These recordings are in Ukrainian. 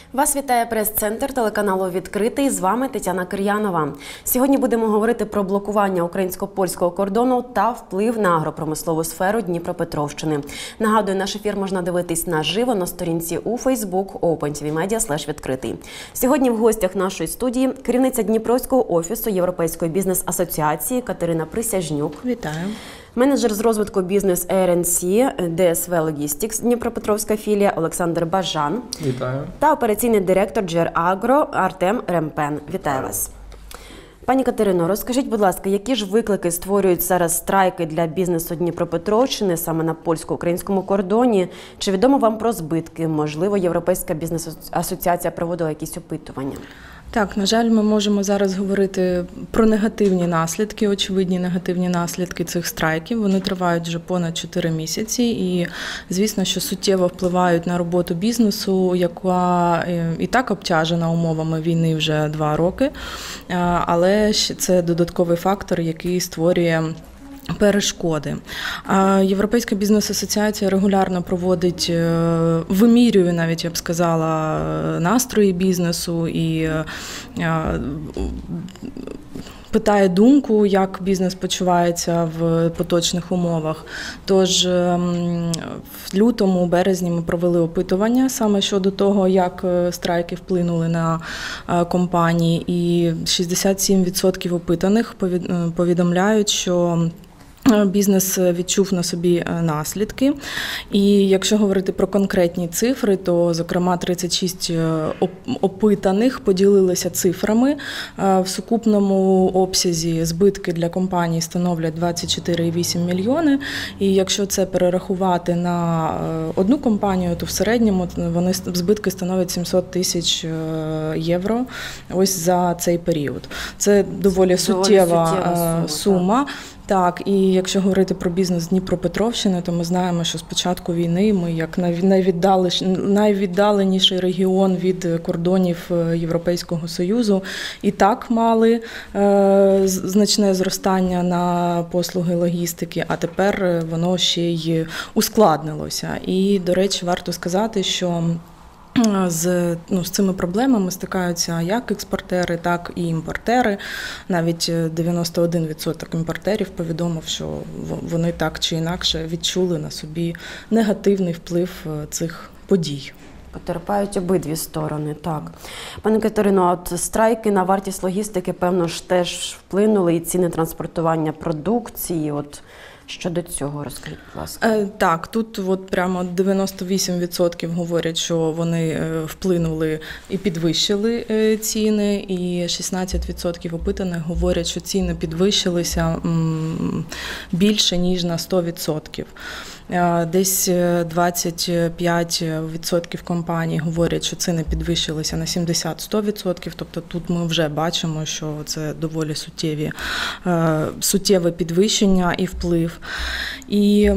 Вас вітає прес-центр телеканалу «Відкритий». З вами Тетяна Кир'янова. Сьогодні будемо говорити про блокування українсько-польського кордону та вплив на агропромислову сферу Дніпропетровщини. Нагадую, наш ефір можна дивитись наживо на сторінці у Facebook OpenTVMedia/відкритий. Сьогодні в гостях нашої студії керівниця Дніпровського офісу Європейської бізнес-асоціації Катерина Присяжнюк. Вітаю. Менеджер з розвитку бізнес РНС ДСВ Логістикс Дніпропетровська філія Олександр Бажан. Вітаю. Та операційний директор GR Agro Артем Ремпен. Вітаю вас. Пані Катерино, розкажіть, будь ласка, які ж виклики створюють зараз страйки для бізнесу Дніпропетровщини саме на польсько-українському кордоні? Чи відомо вам про збитки? Можливо, Європейська бізнес-асоціація проводила якісь опитування? Так, на жаль, ми можемо зараз говорити про негативні наслідки, очевидні негативні наслідки цих страйків. Вони тривають вже понад 4 місяці і, звісно, що суттєво впливають на роботу бізнесу, яка і так обтяжена умовами війни вже 2 роки. Але це додатковий фактор, який створює перешкоди. Європейська бізнес-асоціація регулярно проводить, вимірює навіть, я б сказала, настрої бізнесу і питає думку, як бізнес почувається в поточних умовах. Тож в лютому, березні ми провели опитування саме щодо того, як страйки вплинули на компанії, і 67% опитаних повідомляють, що бізнес відчув на собі наслідки. І якщо говорити про конкретні цифри, то, зокрема, 36 опитаних поділилися цифрами. В сукупному обсязі збитки для компаній становлять 24,8 мільйони. І якщо це перерахувати на одну компанію, то в середньому вони збитки становлять 700 тисяч євро ось за цей період. Це доволі суттєва сума. Так, і якщо говорити про бізнес Дніпропетровщини, то ми знаємо, що з початку війни ми, як найвіддаленіший регіон від кордонів Європейського Союзу, і так мали значне зростання на послуги логістики, а тепер воно ще й ускладнилося. І, до речі, варто сказати, що з цими проблемами стикаються як експортери, так і імпортери. Навіть 91% імпортерів повідомив, що вони так чи інакше відчули на собі негативний вплив цих подій. Потерпають обидві сторони, так. Пане Катерино, от страйки на вартість логістики, певно ж, теж вплинули, і ціни транспортування продукції, щодо цього розкажіть, будь ласка. Так, тут прямо 98% говорять, що вони вплинули і підвищили ціни, і 16% опитаних говорять, що ціни підвищилися більше, ніж на 100%. Десь 25% компаній говорять, що ціни підвищилися на 70-100%, тобто тут ми вже бачимо, що це доволі суттєве підвищення і вплив. І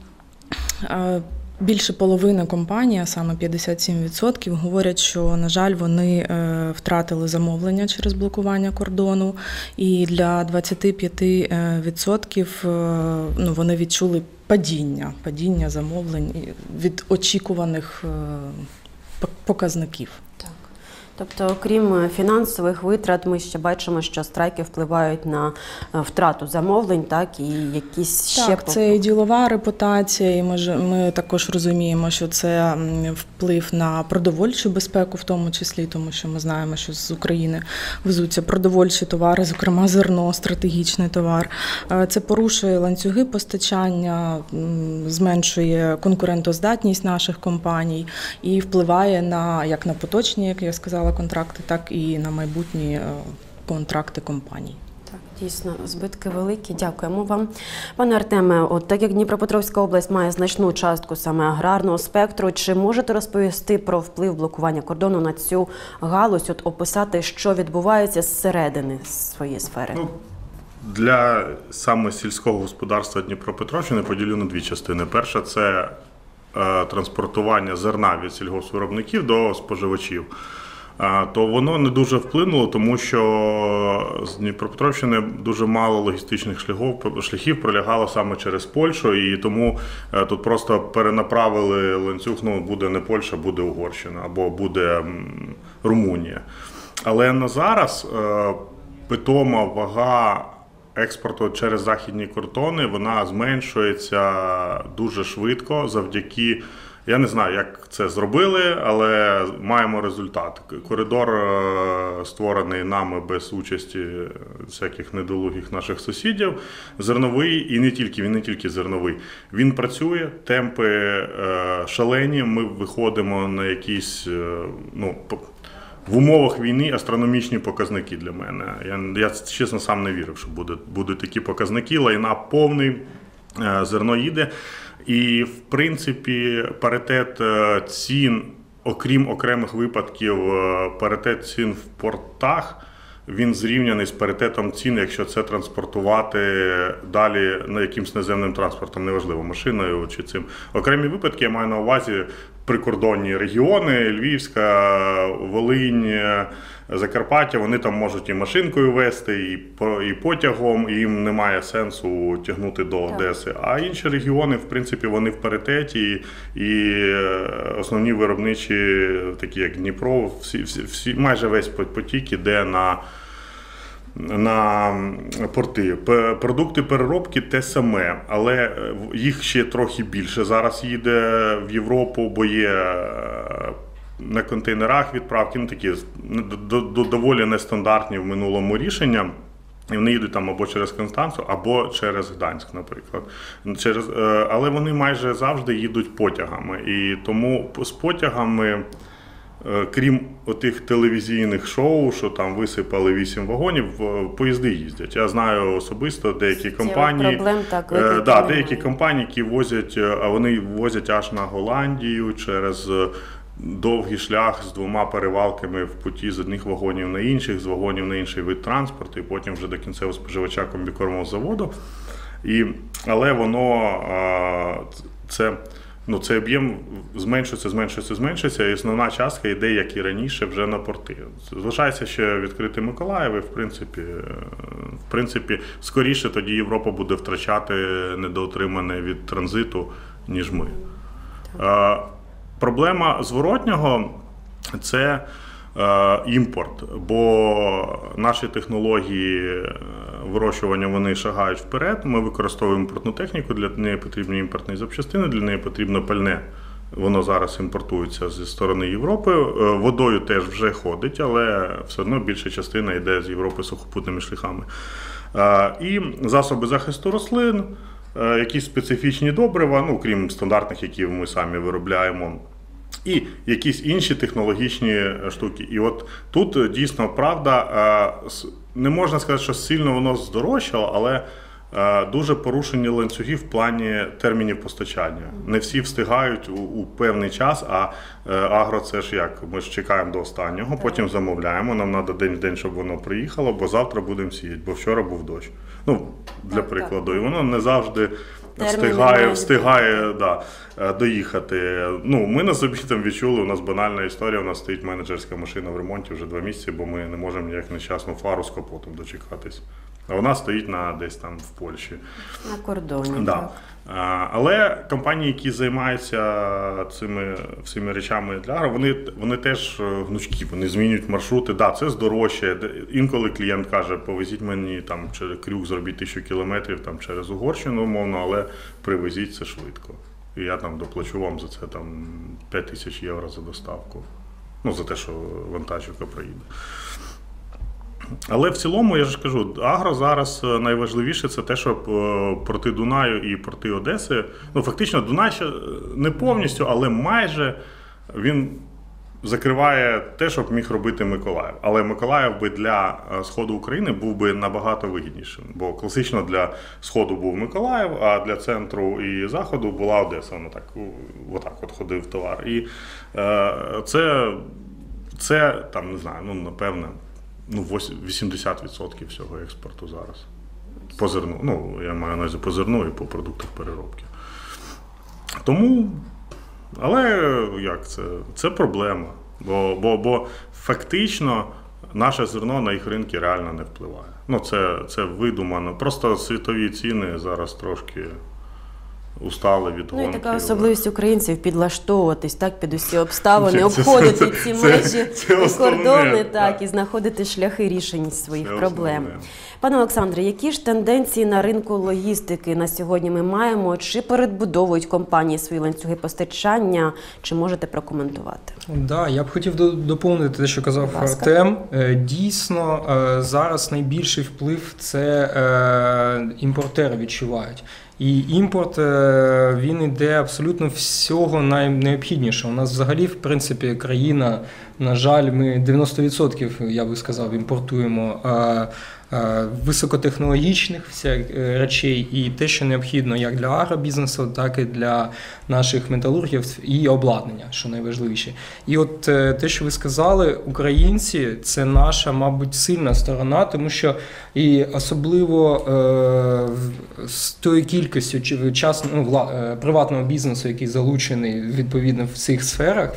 більше половини компаній, а саме 57%, говорять, що, на жаль, вони втратили замовлення через блокування кордону. І для 25% вони відчули падіння замовлень від очікуваних показників. Тобто, окрім фінансових витрат, ми ще бачимо, що страйки впливають на втрату замовлень, так, і якісь ще... Так, це і ділова репутація, і ми також розуміємо, що це вплив на продовольчу безпеку в тому числі, тому що ми знаємо, що з України везуться продовольчі товари, зокрема зерно, стратегічний товар. Це порушує ланцюги постачання, зменшує конкурентоздатність наших компаній і впливає як на поточні, як я сказала, контракти, так і на майбутні контракти компаній. Так, дійсно, збитки великі. Дякуємо вам. Пане Артеме, так як Дніпропетровська область має значну частку саме аграрного спектру, чи можете розповісти про вплив блокування кордону на цю галузь, описати, що відбувається зсередини своєї сфери? Для саме сільського господарства Дніпропетровщини поділю на 2 частини. Перша – це транспортування зерна від сільгоспвиробників до споживачів. то воно не дуже вплинуло, тому що з Дніпропетровщини дуже мало логістичних шляхів пролягало саме через Польщу, і тому тут просто перенаправили ланцюг, буде не Польща, буде Угорщина або буде Румунія. Але на зараз питома вага експорту через західні кордони, вона зменшується дуже швидко завдяки, я не знаю, як це зробили, але маємо результат. Коридор створений нами без участі всяких недолугих наших сусідів, зерновий, і він не тільки зерновий. Він працює, темпи шалені, ми виходимо на якісь, в умовах війни астрономічні показники для мене. Я чесно сам не вірив, що будуть такі показники. Лайна повний, зерно їде. І, в принципі, паритет цін, окрім окремих випадків, паритет цін в портах, він зрівняний з паритетом цін, якщо це транспортувати далі на якимсь наземним транспортом, неважливо, машиною чи цим. Окремі випадки я маю на увазі прикордонні регіони, Львівська, Волинь, Закарпаття, вони там можуть і машинкою везти, і потягом, і їм немає сенсу тягнути до Одеси. А інші регіони, в принципі, вони в паритеті, і основні виробничі, такі як Дніпро, майже весь потік іде на порти. Продукти переробки те саме, але їх ще трохи більше зараз їде в Європу, бо є на контейнерах відправки, такі доволі нестандартні в минулому рішення. І вони їдуть там або через Констанцу, або через Гданськ, наприклад. Але вони майже завжди їдуть потягами. І тому з потягами, крім отих телевізійних шоу, що там висипали 8 вагонів, поїзди їздять. Я знаю особисто деякі компанії, деякі компанії, які возять, а вони возять аж на Голландію через довгий шлях з 2 перевалками в путі з одних вагонів на інших, з вагонів на інший вид транспорту, і потім вже до кінцевого споживача комбікормового заводу. Але воно, цей об'єм зменшується, і основна частка йде, як і раніше, вже на порти. Залишається ще відкрити Миколаїв, і в принципі, скоріше тоді Європа буде втрачати недоотримане від транзиту, ніж ми. Проблема зворотнього – це імпорт, бо наші технології вирощування, вони шагають вперед, ми використовуємо імпортну техніку, для неї потрібні імпортні запчастини, для неї потрібно пальне. Воно зараз імпортується зі сторони Європи, водою теж вже ходить, але все одно більша частина йде з Європи сухопутними шляхами. І засоби захисту рослин, якісь специфічні добрива, крім стандартних, які ми самі виробляємо, і якісь інші технологічні штуки. І от тут дійсно правда, не можна сказати, що сильно воно здорожчало, але дуже порушені ланцюги в плані термінів постачання. Не всі встигають у певний час, а агро це ж як? Ми ж чекаємо до останнього, потім замовляємо, нам треба день в день, щоб воно приїхало, bо завтра будемо сіяти, бо вчора був дощ. Для прикладу. І воно не завжди встигає доїхати. Ми на собі там відчули, у нас банальна історія, у нас стоїть менеджерська машина в ремонті вже 2 місяці, бо ми не можемо ніяк нещасну фару з капотом дочекатись. А вона стоїть десь там в Польщі. На кордоні. Да. Але компанії, які займаються цими всіми речами для агро, вони теж гнучкі, вони змінюють маршрути. Це здорожчає. Інколи клієнт каже, повезіть мені там через крюк, зробіть 1000 кілометрів там через Угорщину, умовно, але привезіть це швидко. І я там доплачу вам за це там 5000 євро за доставку. За те, що вантажівка проїде. Але в цілому, я ж кажу, агро зараз найважливіше це те, що порти Дунаю і порти Одеси, фактично Дунай ще не повністю, але майже він закриває те, що міг робити Миколаїв. Але Миколаїв би для сходу України був би набагато вигіднішим, бо класично для сходу був Миколаїв, а для центру і заходу була Одеса. Воно отак ходив товар. І це там, не знаю, напевно, 80% всього експорту зараз. По зерну. Я маю на увазі по зерну і по продуктах переробки. Тому, але як це? Це проблема. Бо фактично наше зерно на їх ринки реально не впливає. Ну, це видумано. Просто світові ціни зараз трошки устали від Ну і гонки. така особливість українців підлаштовуватись так під усі обставини, обходити ці межі і кордони, так, і знаходити шляхи рішень своїх проблем. Пане Олександре, які ж тенденції на ринку логістики на сьогодні ми маємо? Чи передбудовують компанії свої ланцюги постачання? Чи можете прокоментувати? Да, я б хотів доповнити те, що казав Артем. Дійсно, зараз найбільший вплив це імпортери відчувають. І імпорт, він іде абсолютно всього найнеобхіднішого. У нас взагалі, в принципі, країна, на жаль, ми 90%, я би сказав, імпортуємо високотехнологічних речей і те, що необхідно як для агробізнесу, так і для наших металургів і обладнання, що найважливіше. І от те, що ви сказали, українці – це наша, мабуть, сильна сторона, тому що і особливо з тою кількістю приватного бізнесу, який залучений відповідно в цих сферах,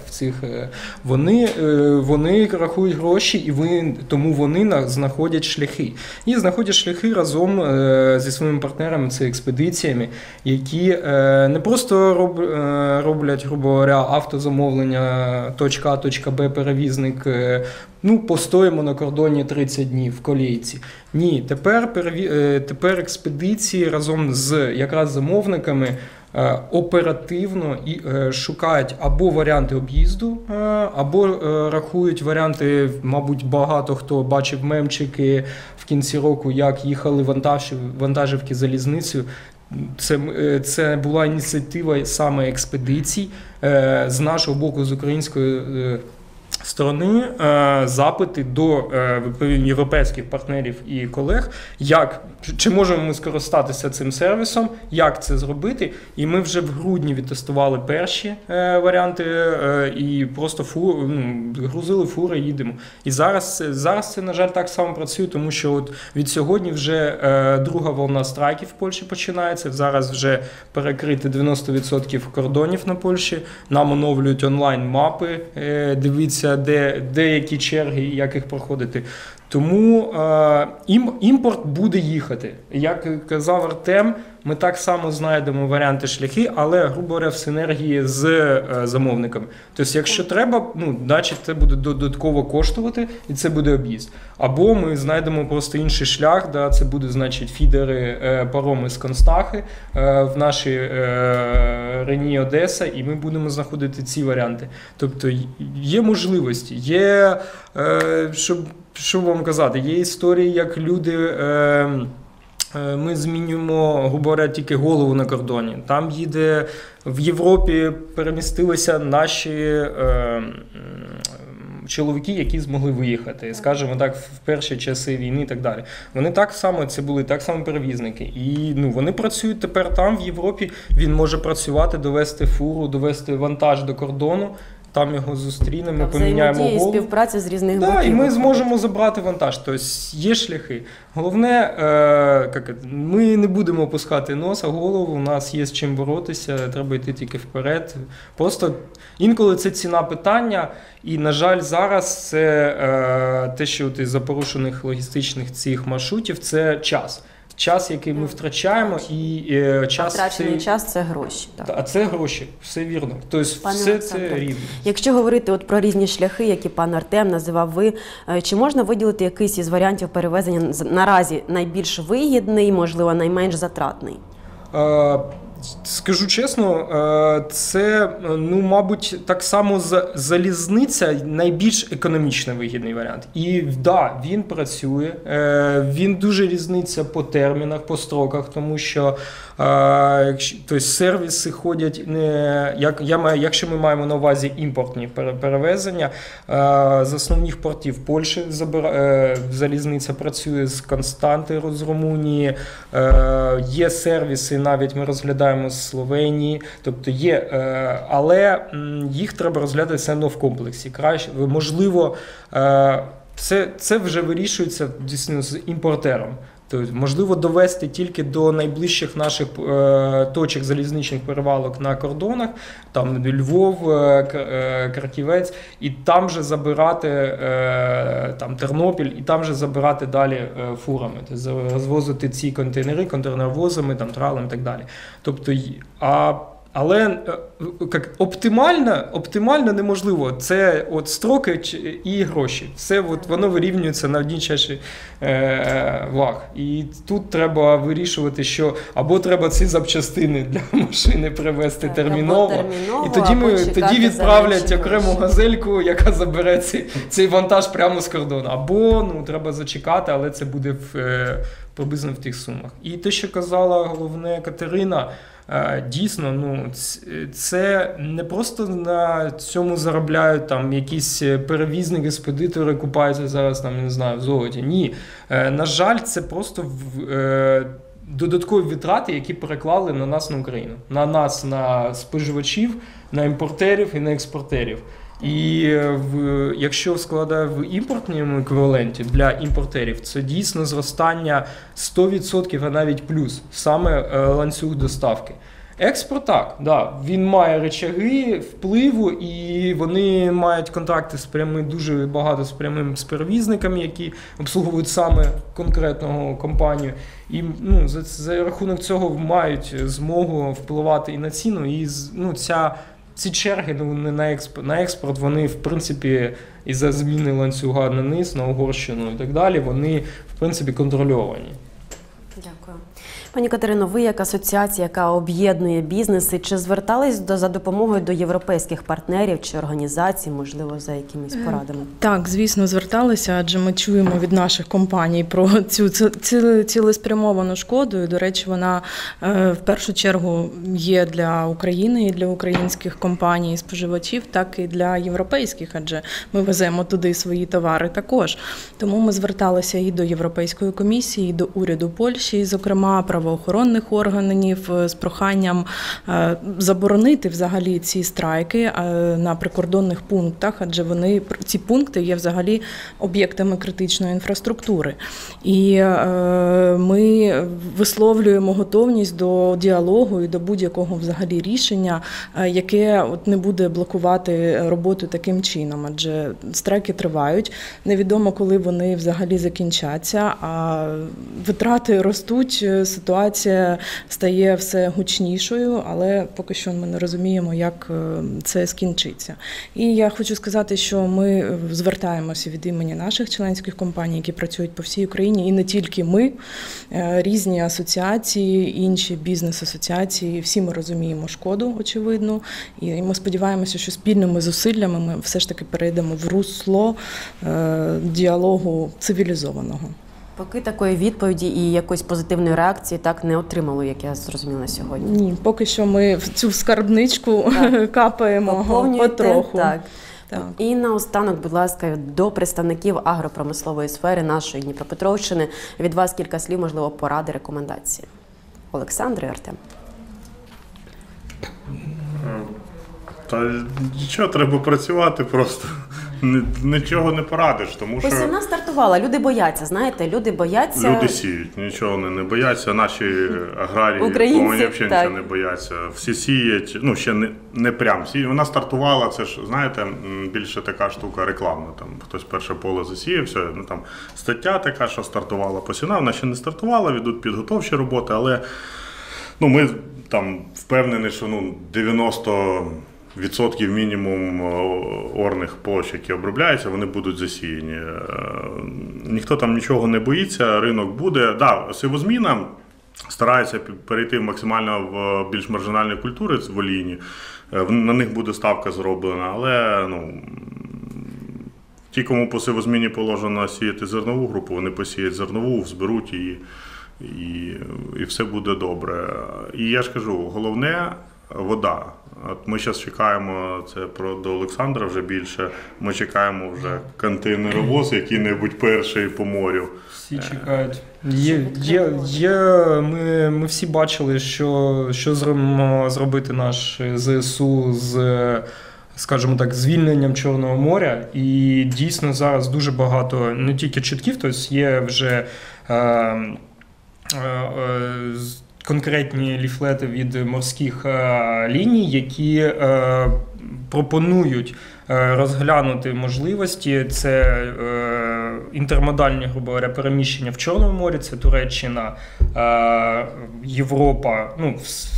вони рахують гроші, і тому вони знаходять шляхи. І знаходять шляхи разом зі своїми партнерами, це експедиціями, які не просто роблять, грубо говоря, автозамовлення, точка А, точка Б, перевізник, постоїмо на кордоні 30 днів в колійці. Ні, тепер експедиції разом з якраз замовниками оперативно і шукають або варіанти об'їзду, або рахують варіанти, мабуть, багато хто бачив мемчики в кінці року, як їхали вантажівки залізницею. Це була ініціатива саме експедицій з нашого боку, з української сторони, запити до європейських партнерів і колег, чи можемо ми скористатися цим сервісом, як це зробити. І ми вже в грудні відтестували перші варіанти і просто грузили фури, їдемо. І зараз це, на жаль, так само працює, тому що от від сьогодні вже друга волна страйків в Польщі починається. Зараз вже перекрити 90% кордонів на Польщі. Нам оновлюють онлайн-мапи, дивіться, де які черги і як їх проходити. Тому імпорт буде їхати. Як казав Артем, ми так само знайдемо варіанти шляхи, але, грубо говоря, в синергії з замовниками. Тобто, якщо треба, значить це буде додатково коштувати, і це буде об'їзд. Або ми знайдемо просто інший шлях, це буде, значить, фідери пароми з Констахи в нашій Рені Одеса, і ми будемо знаходити ці варіанти. Тобто, є можливості, є, що вам казати, є історії, як люди... Ми змінюємо, грубо говоря, тільки голову на кордоні. Там їде, в Європі перемістилися наші чоловіки, які змогли виїхати, скажімо так, в перші часи війни і так далі. Вони це були так само перевізники. І вони працюють тепер там, в Європі. Він може працювати, довести фуру, довести вантаж до кордону. Там його зустрінемо, поміняємо голову. Співпраця з різних боків. І ми зможемо забрати вантаж. Тобто є шляхи. Головне, ми не будемо опускати носа, голову, у нас є з чим боротися, треба йти тільки вперед. Просто інколи це ціна питання, і, на жаль, зараз це те, що із-за порушених логістичних цих маршрутів, це час. Час, який ми втрачаємо, і час... Втрачений час – це гроші. Так. А це гроші, все вірно. Тобто все це рівно. Якщо говорити про різні шляхи, які пан Артем називав ви, чи можна виділити якийсь із варіантів перевезення наразі найбільш вигідний, можливо, найменш затратний? Скажу чесно, це, мабуть, так само залізниця найбільш економічно вигідний варіант. І, він працює, він дуже різниця по термінах, по строках, тому що сервіси ходять, якщо ми маємо на увазі імпортні перевезення, з основних портів Польщі залізниця працює, з Константи, з Румунії, є сервіси, навіть ми розглядаємо з Словенії, тобто є, але їх треба розглядати все одно в комплексі. Можливо, це вже вирішується дійсно з імпортером. Тобто, можливо, довести тільки до найближчих наших точок залізничних перевалок на кордонах, там Львов, Краківець, і там же забирати там Тернопіль, і там же забирати далі фурами, тобто розвозити ці контейнери контейнеровозами, там тралом і так далі. Тобто, але оптимально неможливо. Це от строки і гроші. Все от, воно вирівнюється на одній чаші ваг. І тут треба вирішувати, що або треба ці запчастини для машини привезти терміново, і тоді відправлять окрему газельку, яка забере цей вантаж прямо з кордону. Або треба зачекати, але це буде приблизно в тих сумах. І те, що казала головне Катерина, дійсно, це не просто на цьому заробляють там якісь перевізники, експедитори купаються зараз там, не знаю, в золоті. Ні. На жаль, це просто додаткові витрати, які переклали на нас, на Україну. На нас, на споживачів, на імпортерів і на експортерів. І якщо складає в імпортному еквіваленті для імпортерів, це дійсно зростання 100%, а навіть плюс, саме ланцюг доставки. Експорт так, да, він має речаги впливу, і вони мають контакти дуже багато з перевізниками, які обслуговують саме конкретного компанію. І за рахунок цього мають змогу впливати і на ціну, і ці черги на експорт, вони, в принципі, із-за зміни ланцюга на низ, на Угорщину і так далі, вони, в принципі, контрольовані. Дякую. Пані Катерино, ви як асоціація, яка об'єднує бізнеси, чи звертались за допомогою до європейських партнерів чи організацій, можливо, за якимись порадами? Так, звісно, зверталися, адже ми чуємо від наших компаній про цю цілеспрямовану шкоду. І, до речі, вона в першу чергу є для України і для українських компаній і споживачів, так і для європейських, адже ми веземо туди свої товари також. Тому ми зверталися і до Європейської комісії, і до уряду Польщі, і, зокрема, правоохоронних органів з проханням заборонити взагалі ці страйки на прикордонних пунктах, адже ці пункти є взагалі об'єктами критичної інфраструктури. І ми висловлюємо готовність до діалогу і до будь-якого взагалі рішення, яке не буде блокувати роботу таким чином, адже страйки тривають, невідомо, коли вони взагалі закінчаться, а витрати ростуть, ситуація стає все гучнішою, але поки що ми не розуміємо, як це скінчиться. І я хочу сказати, що ми звертаємося від імені наших членських компаній, які працюють по всій Україні, і не тільки ми, різні асоціації, інші бізнес-асоціації, всі ми розуміємо шкоду, очевидно, і ми сподіваємося, що спільними зусиллями ми все ж таки перейдемо в русло діалогу цивілізованого. Поки такої відповіді і якоїсь позитивної реакції так не отримали, як я зрозуміла сьогодні. Ні, поки що ми в цю скарбничку капаємо потроху. Так. І наостанок, будь ласка, до представників агропромислової сфери нашої Дніпропетровщини. Від вас кілька слів, можливо, поради, рекомендації. Олександр і Артем. Та нічого, треба працювати просто. Нічого не порадиш, тому що... Посівна стартувала, люди бояться, знаєте, люди бояться... Люди сіють, нічого не бояться, наші аграрії, українці, вони взагалі нічого не бояться. Всі сіють, ще не прям сіють. Вона стартувала, це ж, знаєте, більше така штука рекламна. Там хтось перше поле засіяв, все, там стаття така, що стартувала посівна, вона ще не стартувала, ведуть підготовчі роботи, але ми там впевнені, що 90% мінімум орних площ, які обробляються, вони будуть засіяні. Ніхто там нічого не боїться, ринок буде. Сівозміна старається перейти максимально в більш маржинальні культури, в олійні. На них буде ставка зроблена, але ті, кому по сівозміні положено сіяти зернову групу, вони посіють зернову, зберуть її, і все буде добре. І я ж кажу, головне – вода. От ми зараз чекаємо, це до Олександра вже більше, ми чекаємо вже контейнеровоз, який-небудь перший по морю. Всі чекають. Ми всі бачили, що зробити наш ЗСУ з, скажімо так, звільненням Чорного моря. І дійсно зараз дуже багато, не тільки чітків, тобто є вже конкретні ліфлети від морських ліній, які пропонують розглянути можливості. Це інтермодальні, грубо говоря, переміщення в Чорному морі, це Туреччина, Європа, ну,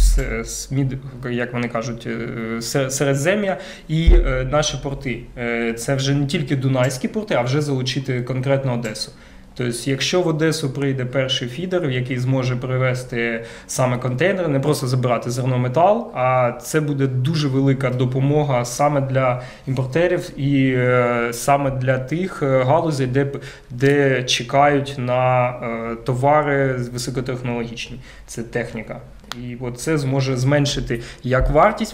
як вони кажуть, Середзем'я і наші порти. Це вже не тільки Дунайські порти, а вже залучити конкретно Одесу. Тобто, якщо в Одесу прийде перший фідер, який зможе привезти саме контейнери, не просто забирати зернометал, а це буде дуже велика допомога саме для імпортерів і саме для тих галузей, де чекають на товари високотехнологічні. Це техніка. І от це зможе зменшити як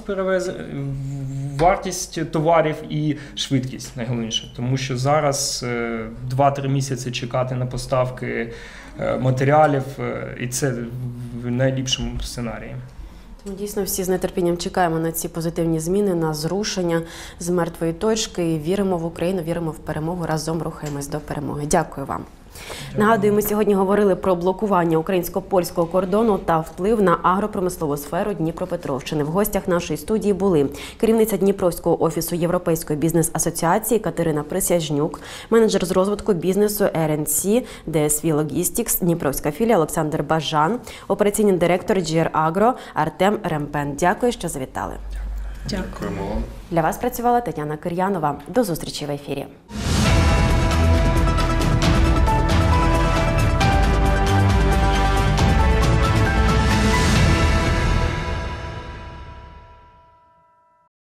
вартість товарів і швидкість, найголовніше. Тому що зараз 2-3 місяці чекати на поставки матеріалів, і це в найліпшому сценарії. Ми дійсно всі з нетерпінням чекаємо на ці позитивні зміни, на зрушення з мертвої точки. І віримо в Україну, віримо в перемогу, разом рухаємось до перемоги. Дякую вам. Нагадую, ми сьогодні говорили про блокування українсько-польського кордону та вплив на агропромислову сферу Дніпропетровщини. В гостях нашої студії були керівниця Дніпровського офісу Європейської бізнес-асоціації Катерина Присяжнюк, менеджер з розвитку бізнесу RNC DSV Logistics, Дніпровська філія Олександр Бажан, операційний директор GR Agro Артем Ремпен. Дякую, що завітали. Дякуємо. Для вас працювала Тетяна Кир'янова. До зустрічі в ефірі.